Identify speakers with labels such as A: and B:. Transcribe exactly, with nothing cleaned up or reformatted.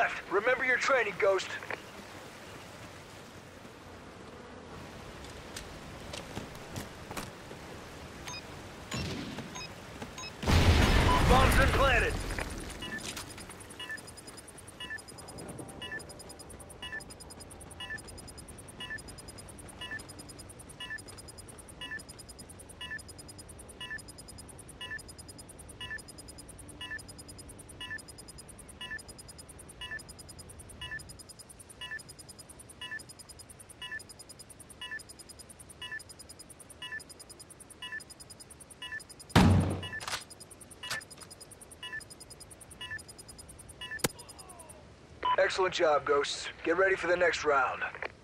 A: left. Remember your training, Ghost. Bombs been planted. Excellent job, Ghosts. Get ready for the next round.